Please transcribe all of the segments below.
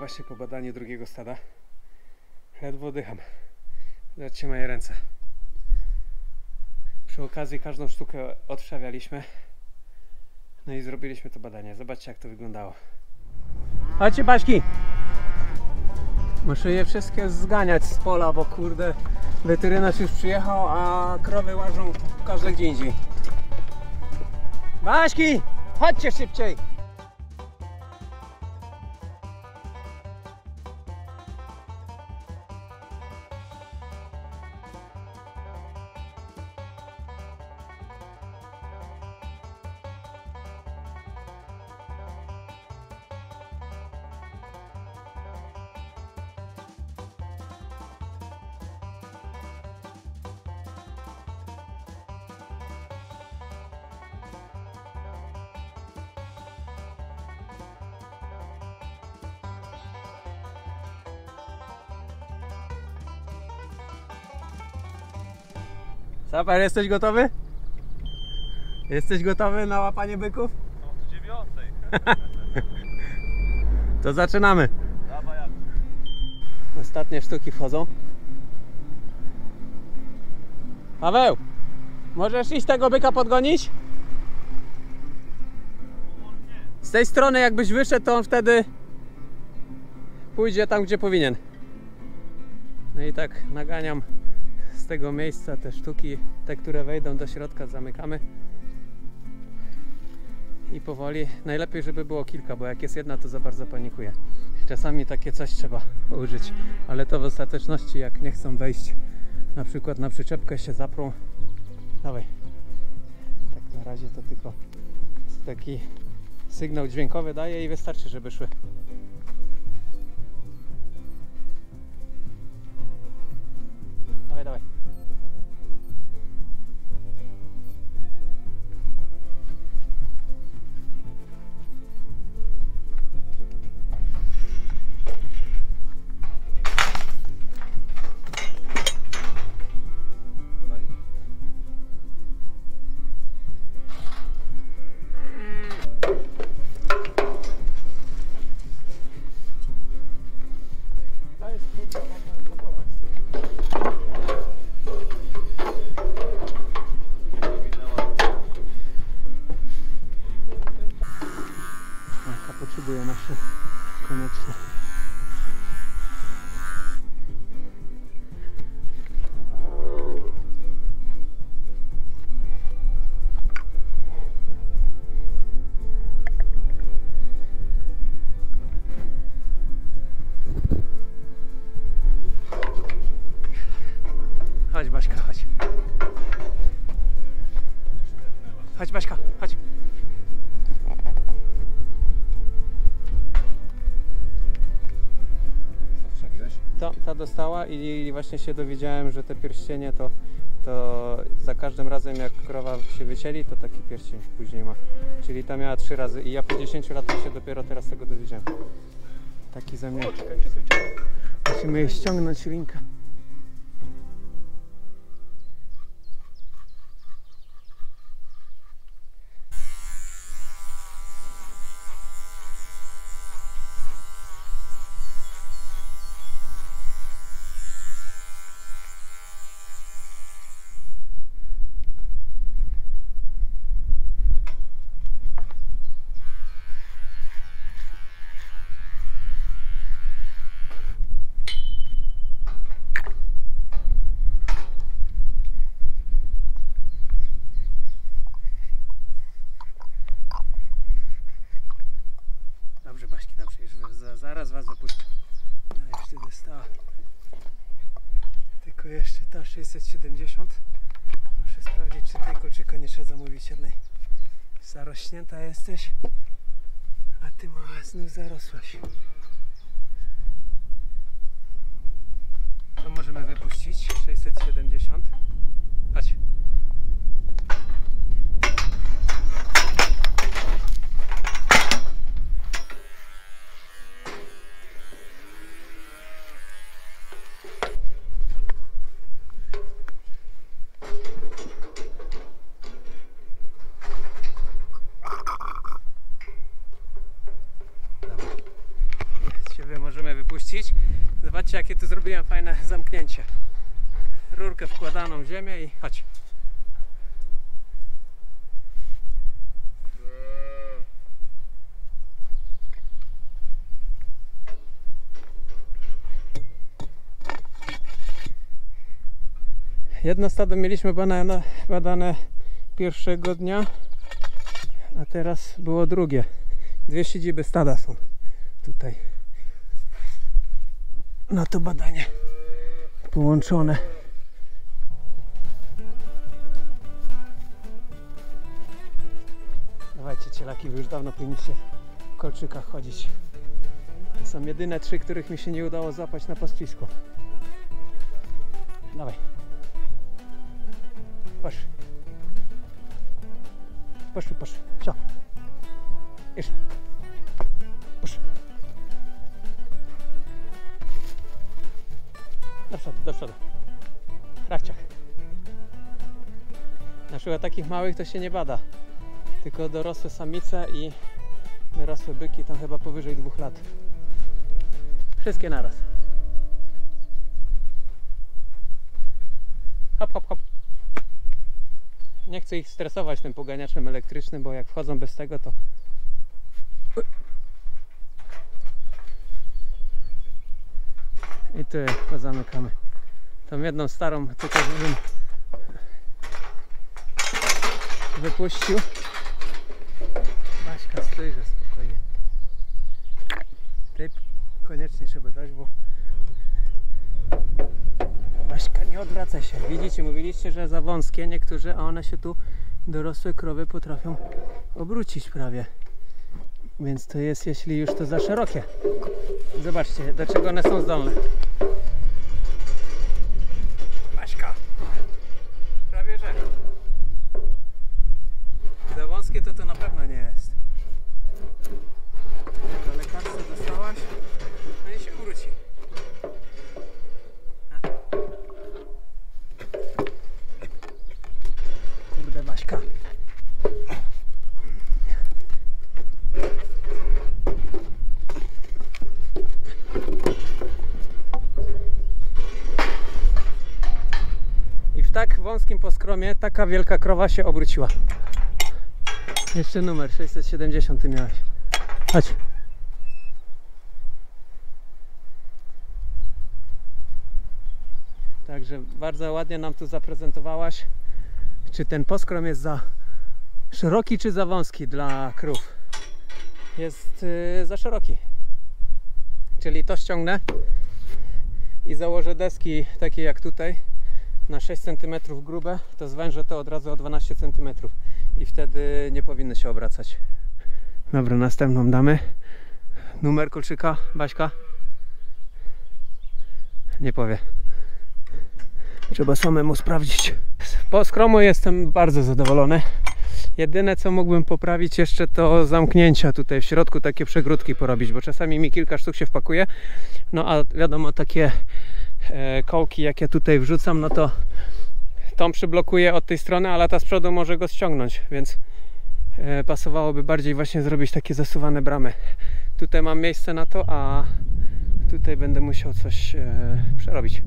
właśnie po badaniu drugiego stada. Ledwo oddycham. Zobaczcie moje ręce. Przy okazji każdą sztukę otrzawialiśmy. No i zrobiliśmy to badanie. Zobaczcie, jak to wyglądało. Chodźcie, Baśki! Muszę je wszystkie zganiać z pola, bo kurde, weterynarz już przyjechał, a krowy łażą każde gdzie indziej. Baśki! Chodźcie szybciej! Super, jesteś gotowy? Jesteś gotowy na łapanie byków? No, w 9. To zaczynamy. Dawaj, jak. Ostatnie sztuki wchodzą. Paweł, możesz iść tego byka podgonić? Z tej strony jakbyś wyszedł, to on wtedy pójdzie tam, gdzie powinien. No i tak naganiam z tego miejsca te sztuki, te, które wejdą do środka, zamykamy. I powoli, najlepiej żeby było kilka, bo jak jest jedna, to za bardzo panikuje. Czasami takie coś trzeba użyć, ale to w ostateczności, jak nie chcą wejść na przykład na przyczepkę, się zaprą. Dawaj. Tak na razie to tylko taki sygnał dźwiękowy daje i wystarczy, żeby szły. Dawaj, dawaj. Potrzebuję nasze koniecznie. Chodź, Baśka, chodź. Chodź, Baśka, chodź. Ta dostała i właśnie się dowiedziałem, że te pierścienie to za każdym razem jak krowa się wycieli, to taki pierścień później ma. Czyli ta miała 3 razy i ja po 10 latach się dopiero teraz tego dowiedziałem. Taki zamiar. Musimy je ściągnąć linkę. Dobrze, Baśki, dobrze, już zaraz was zapuszczę. No już tyle stała. Tylko jeszcze ta 670. Muszę sprawdzić, czy tej kolczyka nie trzeba zamówić jednej. Zarośnięta jesteś, a ty mała znów zarosłaś. To możemy wypuścić 670. Chodź. Ciebie możemy Zrobiłem fajne zamknięcie. Rurkę wkładaną w ziemię i chodź. Jedno stado mieliśmy badane pierwszego dnia, a teraz było drugie. Dwie siedziby stada są tutaj na to badanie połączone. Dawajcie cielaki, wy już dawno powinniście w kolczykach chodzić. To są jedyne 3, których mi się nie udało złapać na pastwisku. Dawaj. Patrz. Poszły, poszły. Cio. Idź. Poszły. Do przodu, do przodu. Rachciach. Na przykład takich małych to się nie bada. Tylko dorosłe samice i dorosłe byki, tam chyba powyżej 2 lat. Wszystkie naraz. Hop, hop, hop. Nie chcę ich stresować tym poganiaczem elektrycznym, bo jak wchodzą bez tego, to... I tu pozamykamy. Tą jedną starą tylko żebym wypuścił. Baśka, stójże spokojnie. Tej koniecznie trzeba dać, bo... Baśka, nie odwracaj się. Widzicie, mówiliście, że za wąskie niektórzy, a one się tu, dorosłe krowy, potrafią obrócić prawie. Więc to jest, jeśli już to za szerokie. Zobaczcie, do czego one są zdolne. Baśka. Prawie że. Za wąskie to na pewno nie jest. Dobra, lekarstwo dostałaś. No i się wróci. Kurde, Baśka. I w tak wąskim poskromie taka wielka krowa się obróciła. Jeszcze numer 670 ty miałeś. Chodź. Także bardzo ładnie nam tu zaprezentowałaś, czy ten poskrom jest za szeroki, czy za wąski dla krów. Jest za szeroki. Czyli to ściągnę i założę deski takie jak tutaj na 6 cm grube, to zwężę to od razu o 12 cm i wtedy nie powinny się obracać. Dobra, następną damy. Numer kolczyka, Baśka? Nie powie. Trzeba samemu sprawdzić. Z poskromu jestem bardzo zadowolony. Jedyne co mógłbym poprawić jeszcze to zamknięcia tutaj w środku, takie przegródki porobić, bo czasami mi kilka sztuk się wpakuje. No a wiadomo, takie kołki jak ja tutaj wrzucam, no to tą przyblokuję od tej strony, ale ta z przodu może go ściągnąć, więc pasowałoby bardziej właśnie zrobić takie zasuwane bramy. Tutaj mam miejsce na to, a tutaj będę musiał coś przerobić.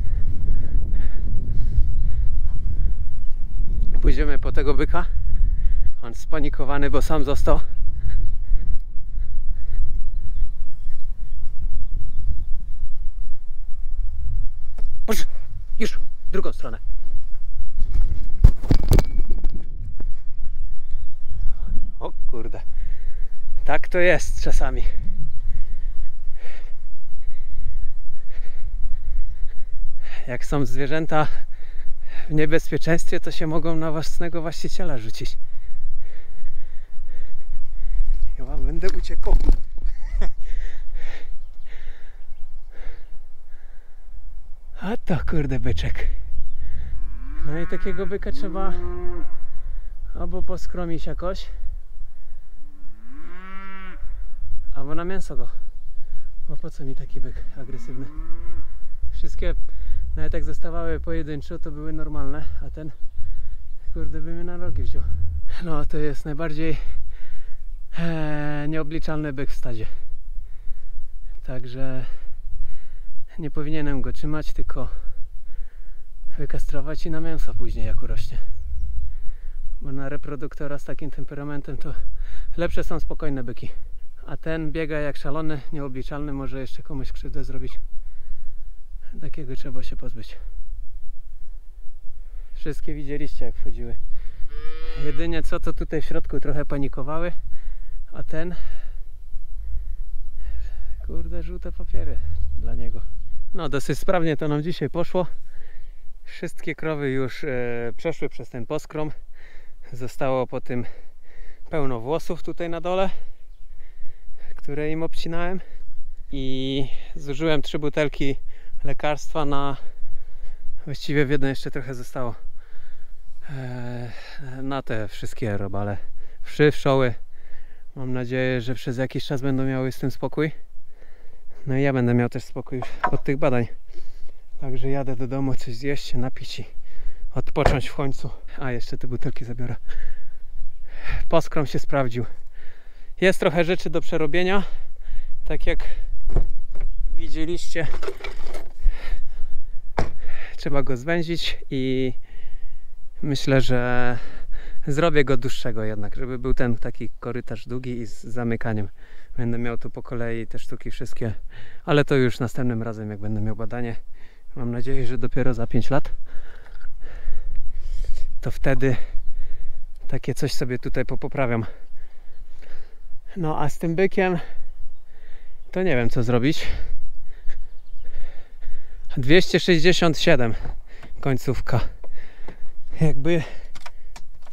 Pójdziemy po tego byka. On spanikowany, bo sam został. Boże, już w drugą stronę. O kurde. Tak to jest czasami. Jak są zwierzęta w niebezpieczeństwie, to się mogą na własnego właściciela rzucić. Ja będę uciekał. A to kurde byczek. No i takiego byka trzeba albo poskromić jakoś, albo na mięso go. Bo po co mi taki byk agresywny? Wszystkie, nawet jak zostawały pojedynczo, to były normalne, a ten kurde by mnie na rogi wziął. No to jest najbardziej nieobliczalny byk w stadzie. Także Nie powinienem go trzymać, tylko wykastrować i na mięso później jak urośnie. Bo na reproduktora z takim temperamentem to lepsze są spokojne byki. A ten biega jak szalony, nieobliczalny, może jeszcze komuś krzywdę zrobić. Takiego trzeba się pozbyć. Wszystkie widzieliście jak wchodziły. Jedynie co to tutaj w środku trochę panikowały, a ten... Kurde, żółte papiery dla niego. No dosyć sprawnie to nam dzisiaj poszło. Wszystkie krowy już przeszły przez ten poskrom. Zostało po tym pełno włosów tutaj na dole, które im obcinałem. I zużyłem 3 butelki lekarstwa na... Właściwie w jednej jeszcze trochę zostało. Na te wszystkie robale. Wszy, wszoły. Mam nadzieję, że przez jakiś czas będą miały z tym spokój. No i ja będę miał też spokój już od tych badań. Także jadę do domu coś zjeść, się napić i odpocząć w końcu. A jeszcze te butelki zabiorę. Poskrom się sprawdził. Jest trochę rzeczy do przerobienia. Tak jak widzieliście, trzeba go zwęzić i myślę, że zrobię go dłuższego jednak, żeby był ten taki korytarz długi i z zamykaniem. Będę miał tu po kolei te sztuki wszystkie, ale to już następnym razem, jak będę miał badanie. Mam nadzieję, że dopiero za 5 lat. To wtedy takie coś sobie tutaj popoprawiam. No a z tym bykiem to nie wiem co zrobić. 267 końcówka. Jakby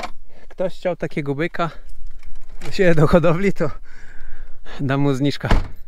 ktoś chciał takiego byka do siebie do hodowli, to dam mu zniżkę.